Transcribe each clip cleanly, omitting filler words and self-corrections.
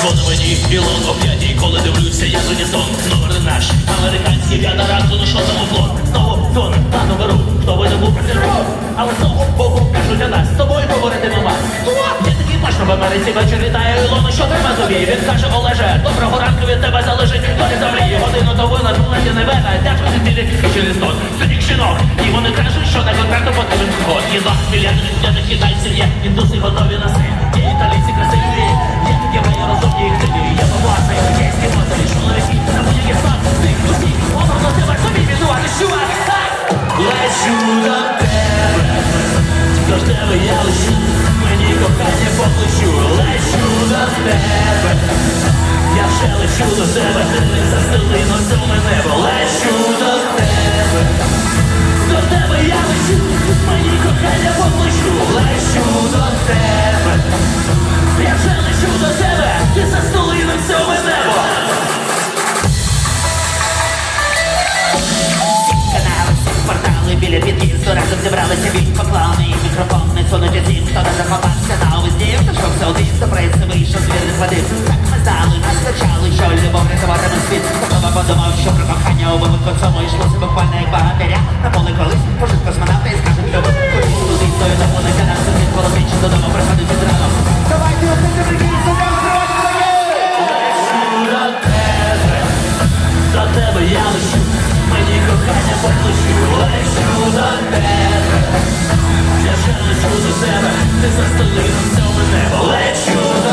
телефон мені Ілон о 5-й, коли дивлюся, я унісон. Номер наш, американський, 5 ранку, ну що там уклон? Знову сон, на номеру, хто видобув презервов? Але знову Богу кажуть, а нас з тобою говорити нема. Я такий точно в Америці вечір вітає Ілону, що треба тобі? Він каже, Олеже, доброго ранку від тебе залежить. Доля землі, годину тому на планеті Невена, дякую за тілі і через сон. Сидік жінок, і вони кажуть, що на контракту потрібен вход. Є 2 мільярди для китайців, є індуси готові на син. Є італійці красиві, є такі мої розумні і хтиві. Є побаси, є скімоти, чоловіки, на будь-який смак. Ти усі, образно тебе собі відувати, чувак. Лечу до тебе, до тебе я лечу, мені кохання по плечу. Лечу до тебе, я вже лечу до тебе, ти не застили носом небо. Лечу до тебе я лечу, мені кохання по плечу. Лечу до тебе, я вже лечу до тебе, ти застили носом небо. Портали біля під'їзду разом зібралися від поклали і мікрофон не сунуть ці, хто не заховався на увезді. Хто йшов все один, до преси вийшов з вірних води. Так ми знали, нас кричали, що любов рятуватиме світ. Хто подумав, що про кохання у випадку цьому йшлося буквально як багатиря. На поле колись пожит космонавта і скажуть любов. Ходіть туди, стою на поле, для нас тут полович, додому приходить від ранок. Давайте оцінки прикинься, нам зривати до тебе я лечу, мені кохання по плечу. Лечу до тебе, я вже лечу до тебе, ти застели на всьому небо. Лечу до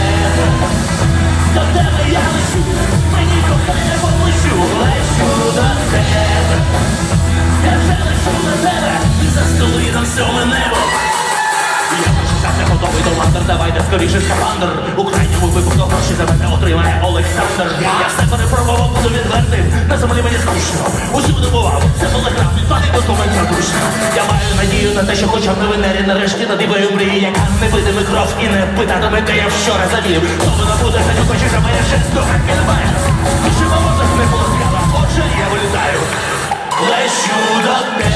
тебе я лечу, мені кохання по плечу. Лечу до тебе, я вже лечу до тебе, ти застели на всьому небо. Я почекав, не готовий до ландер, давайте скоріше скафандр. У крайньому випадку гроші за мене отримає Олександр. Я все перепробував, буду відвертим, на землі мені скучно. Усюди бував, це полеграв, підпадий до коментар душно. Я маю надію на те, що хоча б на Венері нарешті надибаю мрії, яка не видиме кров і не питатиме, де я вчора завів. Хто вона буде, хай не хоче, що моя шесть до хаки не має. Душива мозок не полоскала, отже я вилітаю. Лечу до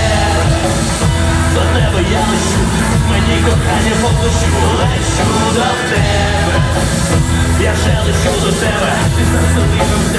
тебе я лечу, мені кохання по плечу. Лечу до тебе, я вже лечу до тебе, ти застелив